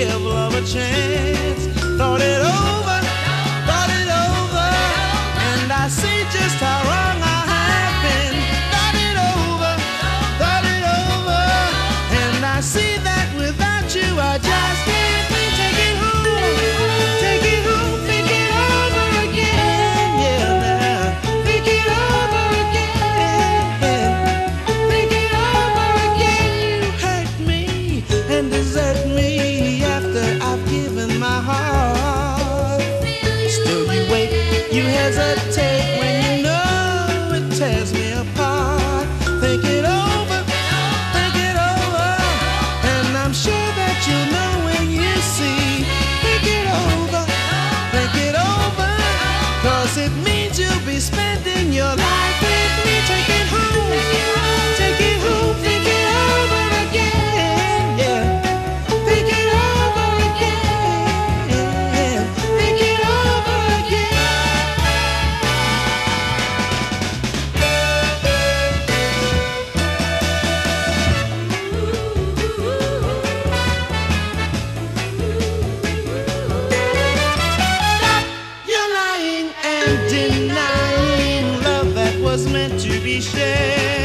give love a chance. Thought it over, and I see just how wrong I have been. Thought it over, and I see that without you I just can't be. Take it home, think it over again, yeah now. Think it over again, think it over again. You hurt me and desert me after I've given my heart. Still you wait, you hesitate when you know it tears me apart. Think it over, and I'm sure that you'll know when you see. Think it over, 'cause it means you'll be spending your life with me. Take it home, think it over again, yeah. Think it over again, think it over again. You're lying and denying love that was meant to be shared.